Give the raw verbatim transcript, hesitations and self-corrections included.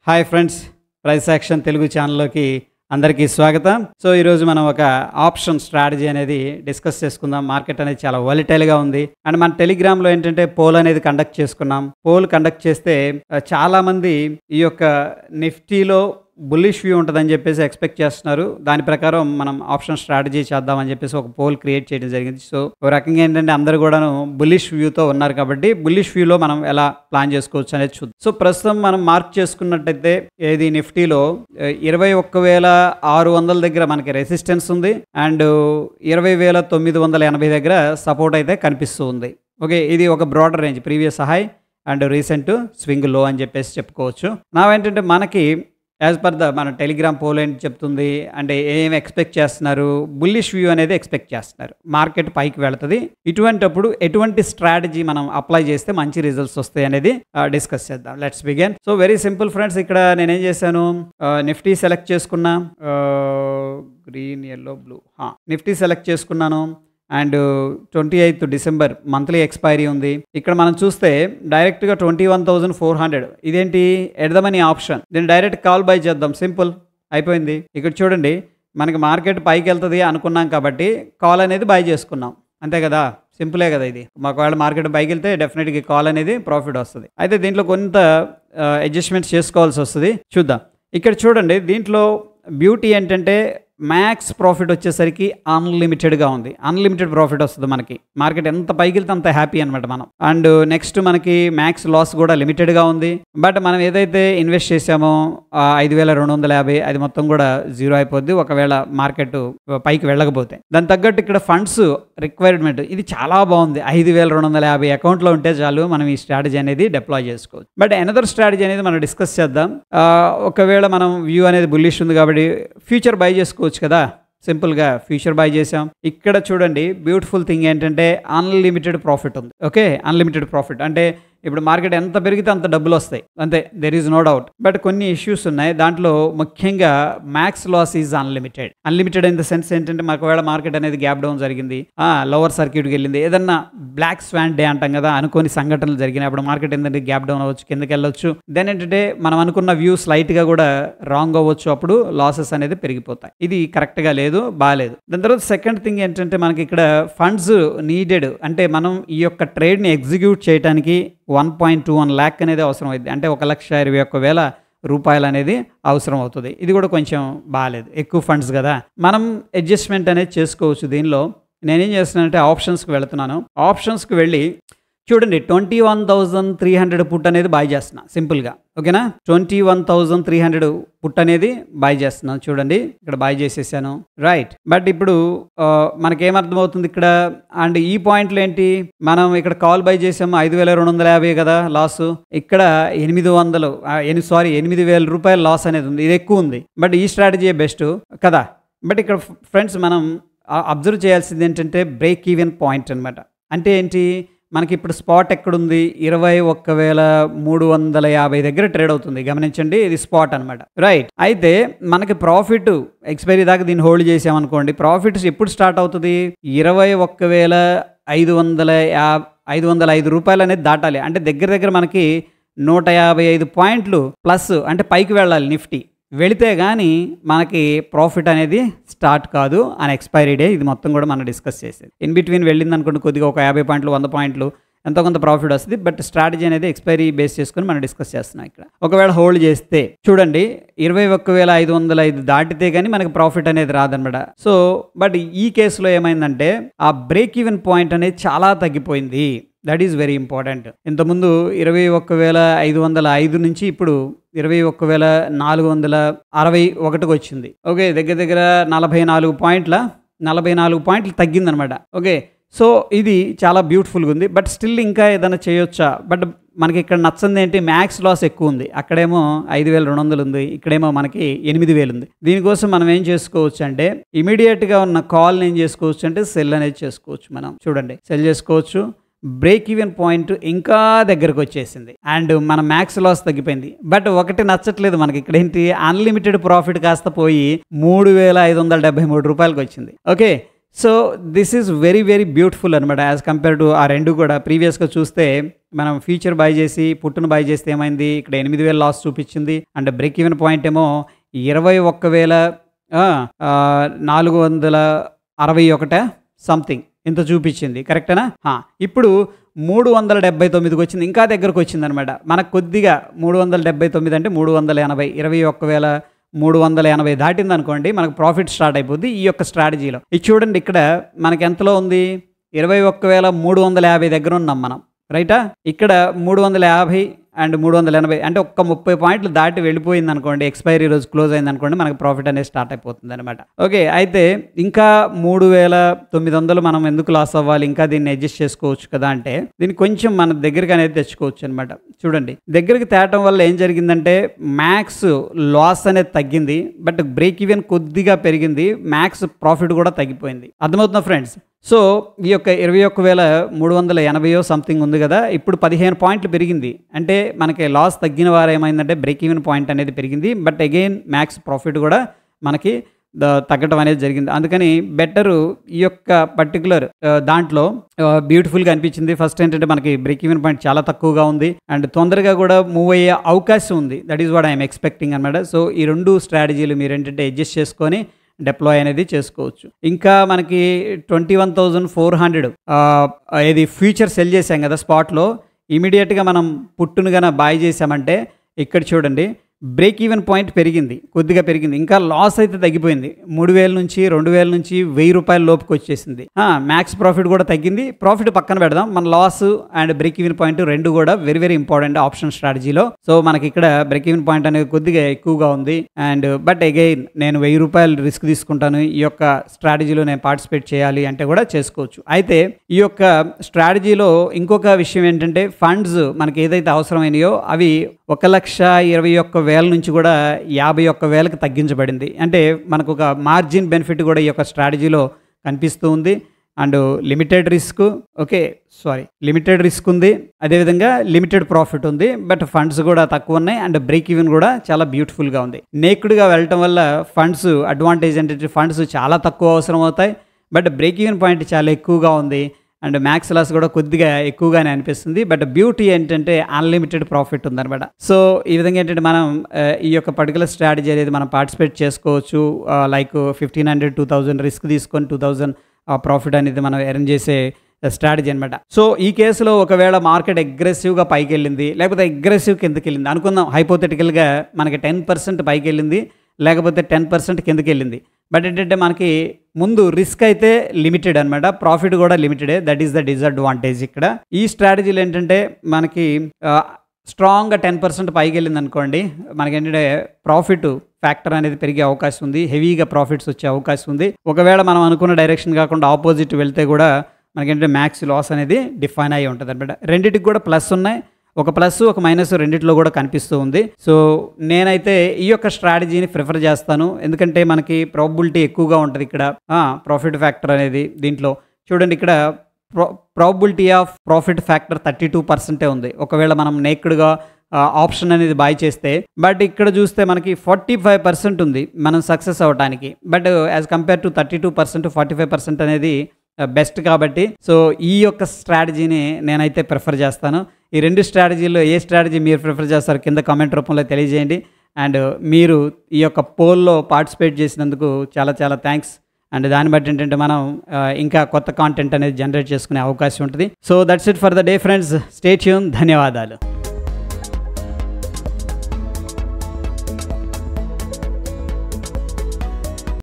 Hi friends, price action Telugu ఛానల్లోకి అందరికీ స్వాగతం. సో ఈరోజు మనం ఒక ఆప్షన్ స్ట్రాటజీ అనేది డిస్కస్ చేసుకుందాం. మార్కెట్ అనేది చాలా వాలటైల్గా ఉంది అండ్ మన టెలిగ్రామ్లో ఏంటంటే పోల్ అనేది కండక్ట్ చేసుకున్నాం. పోల్ కండక్ట్ చేస్తే చాలామంది ఈ యొక్క నిఫ్టీలో బుల్లిష్ వ్యూ ఉంటుందని చెప్పేసి ఎక్స్పెక్ట్ చేస్తున్నారు. దాని ప్రకారం మనం ఆప్షన్ స్ట్రాటజీ చేద్దామని చెప్పేసి ఒక పోల్ క్రియేట్ చేయడం జరిగింది. సో ఒక రకంగా ఏంటంటే అందరూ కూడాను బుల్లిష్ వ్యూతో ఉన్నారు కాబట్టి బుల్లిష్ వ్యూలో మనం ఎలా ప్లాన్ చేసుకోవచ్చు అనేది చూద్దాం. సో ప్రస్తుతం మనం మార్క్ చేసుకున్నట్టయితే ఏది నిఫ్టీలో ఇరవై ఒక్క వేల ఆరు వందల దగ్గర మనకి రెసిస్టెన్స్ ఉంది అండ్ ఇరవై వేల తొమ్మిది వందల ఎనభై దగ్గర సపోర్ట్ అయితే కనిపిస్తూ ఉంది. ఓకే, ఇది ఒక broader range, previous high and recent swing లో అని చెప్పేసి చెప్పుకోవచ్చు. నా ఏంటంటే మనకి యాజ్ పర్ ద మన టెలిగ్రామ్ పోల్ ఏంటి చెప్తుంది అంటే ఏం ఎక్స్పెక్ట్ చేస్తున్నారు, బుల్లిష్ వ్యూ అనేది ఎక్స్పెక్ట్ చేస్తున్నారు. మార్కెట్ పైకి వెళుతుంది, ఇటువంటిప్పుడు ఎటువంటి స్ట్రాటజీ మనం అప్లై చేస్తే మంచి రిజల్ట్స్ వస్తాయి అనేది డిస్కస్ చేద్దాం. Let's begin. So very simple friends, ఇక్కడ నేనేం చేశాను, నిఫ్టీ సెలెక్ట్ చేసుకున్నా, green yellow blue Nifty select చేసుకున్నాను and twenty eighth December monthly expiry ఉంది. ఇక్కడ మనం చూస్తే డైరెక్ట్గా twenty one thousand four hundred ఇదేంటి ఎడదమని ఆప్షన్, దీన్ని డైరెక్ట్ కాల్ బై చేద్దాం, సింపుల్ అయిపోయింది. ఇక్కడ చూడండి మనకి మార్కెట్ పైకి వెళ్తుంది అనుకున్నాం కాబట్టి కాల్ అనేది బై చేసుకున్నాం, అంతే కదా, సింపులే కదా ఇది. ఒకవేళ మార్కెట్ పైకి వెళ్తే డెఫినెట్గా కాల్ అనేది ప్రాఫిట్ వస్తుంది. అయితే దీంట్లో కొంత అడ్జస్ట్మెంట్స్ చేసుకోవాల్సి వస్తుంది, చూద్దాం. ఇక్కడ చూడండి దీంట్లో బ్యూటీ ఏంటంటే మ్యాక్స్ ప్రాఫిట్ వచ్చేసరికి అన్లిమిటెడ్గా ఉంది, అన్లిమిటెడ్ ప్రాఫిట్ వస్తుంది మనకి. మార్కెట్ ఎంత పైకి వెళ్తే అంత హ్యాపీ అనమాట మనం. అండ్ నెక్స్ట్ మనకి మ్యాక్స్ లాస్ కూడా లిమిటెడ్గా ఉంది. బట్ మనం ఏదైతే ఇన్వెస్ట్ చేసామో ఐదు వేల రెండు వందల యాభై అది మొత్తం కూడా జీరో అయిపోద్ది ఒకవేళ మార్కెట్ పైకి వెళ్ళకపోతే. దాని తగ్గట్టు ఇక్కడ ఫండ్స్ రిక్వైర్మెంట్ ఇది చాలా బాగుంది, ఐదు వేల రెండు వందల యాభై అకౌంట్లో ఉంటే చాలు మనం ఈ స్ట్రాటజీ అనేది డిప్లాయ్ చేసుకోవచ్చు. బట్ అనదర్ స్ట్రాటజీ అనేది మనం డిస్కస్ చేద్దాం. ఒకవేళ మనం వ్యూ అనేది బుల్లిష్ ఉంది కాబట్టి ఫ్యూచర్ బై చేసుకోవచ్చు కదా, సింపుల్గా ఫ్యూచర్ బై చేసాం. ఇక్కడ చూడండి బ్యూటిఫుల్ థింగ్ ఏంటంటే అన్లిమిటెడ్ ప్రాఫిట్ ఉంది. ఓకే, అన్లిమిటెడ్ ప్రాఫిట్ అంటే ఇప్పుడు మార్కెట్ ఎంత పెరిగితే అంత డబ్బులు వస్తాయి, అంతే, there is no doubt. But కొన్ని ఇష్యూస్ ఉన్నాయి, దాంట్లో ముఖ్యంగా max loss is unlimited. Unlimited in the sense ఏంటంటే మాకు ఒకవేళ మార్కెట్ అనేది గ్యాప్ డౌన్ జరిగింది, లోవర్ సర్క్యూట్కి వెళ్ళింది, ఏదన్నా బ్లాక్ స్వాన్ డే అంటాం కదా, అనుకోని సంఘటనలు జరిగినాయి, అప్పుడు మార్కెట్ ఏంటంటే గ్యాప్ డౌన్ అవ్వచ్చు, కిందకి వెళ్ళొచ్చు. దెన్ ఏంటంటే మనం అనుకున్న వ్యూ స్లైట్గా కూడా రాంగ్ అవ్వచ్చు, అప్పుడు లాసెస్ అనేది పెరిగిపోతాయి. ఇది కరెక్ట్గా లేదు, బాగాలేదు. దాని తర్వాత సెకండ్ థింగ్ ఏంటంటే మనకి ఇక్కడ ఫండ్స్ నీడెడ్, అంటే మనం ఈ యొక్క ట్రేడ్ని ఎగ్జిక్యూట్ చేయడానికి one point two one lakh అనేది అవసరం అవుతుంది, అంటే ఒక లక్ష ఇరవై ఒక్క వేల రూపాయలు అనేది అవసరం అవుతుంది. ఇది కూడా కొంచెం బాగాలేదు, ఎక్కువ ఫండ్స్ కదా. మనం అడ్జస్ట్మెంట్ అనేది చేసుకోవచ్చు. దీనిలో నేనేం చేస్తున్నానంటే ఆప్షన్స్కి వెళుతున్నాను. ఆప్షన్స్కి వెళ్ళి చూడండి twenty one thousand three hundred put అనేది బై చేస్తున్నా సింపుల్గా. ఓకేనా, twenty one thousand three hundred put అనేది బై చేస్తున్నాను. చూడండి ఇక్కడ బై చేసేసాను, రైట్. బట్ ఇప్పుడు మనకేమర్థమవుతుంది ఇక్కడ, అండ్ ఈ పాయింట్లు ఏంటి, మనం ఇక్కడ కాల్ బై చేసాము ఐదు వేల రెండు వందల యాభై కదా లాస్, ఇక్కడ ఎనిమిది వందలు సారీ ఎనిమిది వేల రూపాయల లాస్ అనేది ఉంది, ఇది ఎక్కువ ఉంది. బట్ ఈ స్ట్రాటజీ బెస్ట్ కదా. బట్ ఇక్కడ ఫ్రెండ్స్ మనం అబ్జర్వ్ చేయాల్సింది ఏంటంటే బ్రేక్ ఈవెన్ పాయింట్ అనమాట. అంటే ఏంటి, మనకి ఇప్పుడు స్పాట్ ఎక్కడుంది, ఇరవై ఒక్క వేల మూడు వందల యాభై దగ్గర ట్రేడ్ అవుతుంది, గమనించండి, ఇది స్పాట్ అనమాట, రైట్. అయితే మనకి ప్రాఫిట్ ఎక్స్పైరీ దాకా దీన్ని హోల్డ్ చేసామనుకోండి, ప్రాఫిట్స్ ఎప్పుడు స్టార్ట్ అవుతుంది, ఇరవై ఒక్క వేల ఐదు వందల యా ఐదు వందల ఐదు రూపాయలు అనేది దాటాలి. అంటే దగ్గర దగ్గర మనకి నూట యాభై ఐదు పాయింట్లు ప్లస్ అంటే పైకి వెళ్ళాలి నిఫ్టీ, వెళితే కానీ మనకి ప్రాఫిట్ అనేది స్టార్ట్ కాదు అని ఎక్స్పైరీ డే. ఇది మొత్తం కూడా మనం డిస్కస్ చేసేది. ఇన్ బిట్వీన్ వెళ్ళింది అనుకోండి కొద్దిగా ఒక యాభై పాయింట్లు వంద పాయింట్లు ఎంతో కొంత ప్రాఫిట్ వస్తుంది. బట్ స్ట్రాటజీ అనేది ఎక్స్పైరీ బేస్ చేసుకుని మనం డిస్కస్ చేస్తున్నాం. ఇక్కడ ఒకవేళ హోల్డ్ చేస్తే చూడండి ఇరవై ఒక్క వేల ఐదు వందల ఐదు దాటితే కానీ మనకి ప్రాఫిట్ అనేది రాదనమాట. సో బట్ ఈ కేసులో ఏమైందంటే ఆ బ్రేక్ ఈవెన్ పాయింట్ అనేది చాలా తగ్గిపోయింది. That is very important. ఇంతకుముందు ఇరవై ఒక్క వేల ఐదు వందల ఐదు నుంచి ఇప్పుడు ఇరవై ఒక్క వేల నాలుగు వందల అరవై ఒకటికి వచ్చింది. ఓకే, దగ్గర దగ్గర నలభై నాలుగు పాయింట్ల నలభై నాలుగు పాయింట్లు తగ్గిందనమాట. ఓకే, సో ఇది చాలా బ్యూటిఫుల్గా ఉంది. బట్ స్టిల్ ఇంకా ఏదైనా చేయొచ్చా, బట్ మనకి ఇక్కడ నచ్చింది ఏంటి, మ్యాక్స్ లాస్ ఎక్కువ ఉంది. అక్కడేమో ఐదు వేల రెండు వందలు ఉంది, ఇక్కడేమో మనకి ఎనిమిది వేలు ఉంది. దీనికోసం మనం ఏం చేసుకోవచ్చు అంటే ఇమీడియట్గా ఉన్న కాల్ని ఏం చేసుకోవచ్చు అంటే సెల్ అనేది చేసుకోవచ్చు. మనం చూడండి సెల్ చేసుకోవచ్చు. బ్రేక్ ఈవెన్ పాయింట్ ఇంకా దగ్గరకు వచ్చేసింది అండ్ మన మ్యాక్స్ లాస్ తగ్గిపోయింది. బట్ ఒకటి నచ్చట్లేదు మనకి, ఇక్కడ ఏంటి అన్లిమిటెడ్ ప్రాఫిట్ కాస్త పోయి మూడు వేల ఐదు వందల డెబ్బై మూడు రూపాయలకి వచ్చింది. Okay, so this is very very beautiful అనమాట యాజ్ కంపేర్ టు ఆ రెండు కూడా. ప్రీవియస్గా చూస్తే మనం ఫ్యూచర్ బై చేసి పుట్టును బై చేస్తే ఏమైంది, ఇక్కడ ఎనిమిది వేల లాస్ చూపించింది. అండ్ బ్రేక్ ఈవెన్ పాయింట్ ఏమో ఇరవై ఒక్క వేల నాలుగు వందల అరవై ఒకట సంథింగ్ ఇంత చూపించింది. కరెక్టేనా? ఇప్పుడు మూడు వందల డెబ్బై తొమ్మిదికి వచ్చింది, ఇంకా దగ్గరకు వచ్చింది అనమాట. మనకు కొద్దిగా మూడు వందల డెబ్బై తొమ్మిది అంటే మూడు వందల ఎనభై ఇరవై ఒక్క వేల మూడు వందల ఎనభై దాటింది అనుకోండి, మనకు ప్రాఫిట్ స్టార్ట్ అయిపోద్ది ఈ యొక్క స్ట్రాటజీలో. ఇది చూడండి, ఇక్కడ మనకి ఎంతలో ఉంది, ఇరవై ఒక్క వేల మూడు వందల యాభై దగ్గర ఉన్నాం మనం, రైటా? ఇక్కడ మూడు వందల యాభై అండ్ మూడు వందల ఎనభై అంటే ఒక్క ముప్పై పాయింట్లు దాటి వెళ్ళిపోయింది అనుకోండి, ఎక్స్పైరీ రోజు క్లోజ్ అయింది అనుకోండి, మనకు ప్రాఫిట్ అనేది స్టార్ట్ అయిపోతుంది అనమాట. ఓకే, అయితే ఇంకా మూడు వేల తొమ్మిది వందలు మనం ఎందుకు లాస్ అవ్వాలి, ఇంకా దీన్ని అడ్జస్ట్ చేసుకోవచ్చు కదా అంటే దీన్ని కొంచెం మన దగ్గరికి అనేది తెచ్చుకోవచ్చు అనమాట. చూడండి, దగ్గరికి తేవటం వల్ల ఏం జరిగిందంటే మ్యాక్స్ లాస్ అనేది తగ్గింది, బట్ బ్రేక్ ఈవెన్ కొద్దిగా పెరిగింది, మ్యాక్స్ ప్రాఫిట్ కూడా తగ్గిపోయింది. అర్థమవుతుందా ఫ్రెండ్స్? సో ఈ యొక్క ఇరవై ఒక్క వేల మూడు వందల ఎనభైయో సంథింగ్ ఉంది కదా, ఇప్పుడు పదిహేను పాయింట్లు పెరిగింది. అంటే మనకి లాస్ తగ్గిన వారు ఏమైందంటే బ్రేక్ ఈవెన్ పాయింట్ అనేది పెరిగింది, బట్ అగైన్ మ్యాక్స్ ప్రాఫిట్ కూడా మనకి తగ్గటం అనేది జరిగింది. అందుకని బెటరు ఈ యొక్క పర్టికులర్ దాంట్లో బ్యూటిఫుల్గా అనిపించింది. ఫస్ట్ ఏంటంటే మనకి బ్రేక్ ఈవెన్ పాయింట్ చాలా తక్కువగా ఉంది అండ్ తొందరగా కూడా మూవ్ అయ్యే అవకాశం ఉంది. That is what I'm expecting అనమాట. సో ఈ రెండు స్ట్రాటజీలు మీరు ఏంటంటే అడ్జస్ట్ చేసుకొని డిప్లాయ్ అనేది చేసుకోవచ్చు. ఇంకా మనకి twenty one thousand four hundred ఇది ఫ్యూచర్ సెల్ చేసాం కదా స్పాట్లో, ఇమీడియట్గా మనం పుట్టును గన బాయ్ చేసామంటే ఇక్కడ చూడండి బ్రేక్ ఈవెన్ పాయింట్ పెరిగింది, కొద్దిగా పెరిగింది, ఇంకా లాస్ అయితే తగ్గిపోయింది. మూడు వేల నుంచి రెండు వేల నుంచి వెయ్యి రూపాయల లోపుకి వచ్చేసింది. మ్యాక్స్ ప్రాఫిట్ కూడా తగ్గింది. ప్రాఫిట్ పక్కన పెడదాం, మన loss and break even point రెండు కూడా వెరీ వెరీ ఇంపార్టెంట్ ఆప్షన్ స్ట్రాటజీలో. సో మనకి ఇక్కడ బ్రేక్ ఈవెన్ పాయింట్ అనేది కొద్దిగా ఎక్కువగా ఉంది అండ్ బట్ అగైన్ నేను వెయ్యి రూపాయలు రిస్క్ తీసుకుంటాను, ఈ యొక్క స్ట్రాటజీలో నేను పార్టిసిపేట్ చేయాలి అంటే కూడా చేసుకోవచ్చు. అయితే ఈ యొక్క స్ట్రాటజీలో ఇంకొక విషయం ఏంటంటే ఫండ్స్ మనకి ఏదైతే అవసరమైనయో అవి ఒక లక్ష ఇరవై ఒక్క వేల నుంచి కూడా యాభై ఒక్క వేలకు తగ్గించబడింది. అంటే మనకు ఒక మార్జిన్ బెనిఫిట్ కూడా ఈ యొక్క స్ట్రాటజీలో కనిపిస్తూ ఉంది. And limited risk, okay sorry limited risk ఉంది, అదేవిధంగా లిమిటెడ్ ప్రాఫిట్ ఉంది, బట్ ఫండ్స్ కూడా తక్కువ ఉన్నాయి అండ్ బ్రేక్ ఈవెన్ కూడా చాలా బ్యూటిఫుల్గా ఉంది. నేక్డ్గా వెళ్ళటం వల్ల ఫండ్స్ అడ్వాంటేజ్ ఏంటంటే ఫండ్స్ చాలా తక్కువ అవసరం అవుతాయి, బట్ బ్రేక్ ఈవెన్ పాయింట్ చాలా ఎక్కువగా ఉంది అండ్ మ్యాక్స్ లాస్ కూడా కొద్దిగా ఎక్కువగానే అనిపిస్తుంది. బట్ బ్యూటీ ఏంటంటే అన్లిమిటెడ్ ప్రాఫిట్ ఉందన్నమాట. సో ఈ విధంగా ఏంటంటే మనం ఈ యొక్క పర్టికులర్ స్ట్రాటజీ అనేది మనం పార్టిసిపేట్ చేసుకోవచ్చు. Like fifteen hundred two thousand risk తీసుకొని టూ థౌజండ్ ప్రాఫిట్ అనేది మనం ఎర్న్ చేసే స్ట్రాటజీ అనమాట. సో ఈ కేసులో ఒకవేళ మార్కెట్ అగ్రెసివ్గా పైకి వెళ్ళింది లేకపోతే అగ్రెసివ్ కిందకి వెళ్ళింది అనుకుందాం, హైపోథెటికల్గా మనకి టెన్ పర్సెంట్ పైకి వెళ్ళింది లేకపోతే టెన్ పర్సెంట్ కిందకి వెళ్ళింది, బట్ ఏంటంటే మనకి ముందు రిస్క్ అయితే లిమిటెడ్ అనమాట, ప్రాఫిట్ కూడా లిమిటెడే. దట్ ఈస్ ద డిసడ్వాంటేజ్ ఇక్కడ. ఈ స్ట్రాటజీలు ఏంటంటే మనకి స్ట్రాంగ్గా టెన్ పర్సెంట్ పైకి వెళ్ళింది అనుకోండి, మనకి ఏంటంటే ప్రాఫిట్ ఫ్యాక్టర్ అనేది పెరిగే అవకాశం ఉంది, హెవీగా ప్రాఫిట్స్ వచ్చే అవకాశం ఉంది. ఒకవేళ మనం అనుకున్న డైరెక్షన్ కాకుండా ఆపోజిట్ వెళ్తే కూడా మనకేంటంటే మ్యాక్స్ లాస్ అనేది డిఫైన్ అయ్యి ఉంటుంది అనమాట. రెండింటికి కూడా ప్లస్ ఉన్నాయి, ఒక ప్లస్ ఒక మైనస్ రెండిట్లో కూడా కనిపిస్తూ ఉంది. సో నేనైతే ఈ యొక్క స్ట్రాటజీని ప్రిఫర్ చేస్తాను, ఎందుకంటే మనకి ప్రాబబిలిటీ ఎక్కువగా ఉంటుంది ఇక్కడ ప్రాఫిట్ ఫ్యాక్టర్ అనేది. దీంట్లో చూడండి ఇక్కడ pro probability of profit factor thirty two పర్సెంటే ఉంది ఒకవేళ మనం నేక్డ్గా ఆప్షన్ అనేది బై చేస్తే. బట్ ఇక్కడ చూస్తే మనకి ఫార్టీ ఫైవ్ పర్సెంట్ ఉంది మనం సక్సెస్ అవ్వడానికి, but as compare to thirty two percent forty five percent అనేది బెస్ట్ కాబట్టి సో ఈ యొక్క స్ట్రాటజీని నేనైతే ప్రిఫర్ చేస్తాను. ఈ రెండు స్ట్రాటజీల్లో ఏ స్ట్రాటజీ మీరు ప్రిఫర్ చేస్తారో కింద కామెంట్ రూపంలో తెలియజేయండి. అండ్ మీరు ఈ యొక్క పోల్లో పార్టిసిపేట్ చేసినందుకు చాలా చాలా థ్యాంక్స్. అండ్ దాన్ని బట్టి ఏంటంటే మనం ఇంకా కొత్త కాంటెంట్ అనేది జనరేట్ చేసుకునే అవకాశం ఉంటుంది. So that's it for the day friends, stay tune, ధన్యవాదాలు.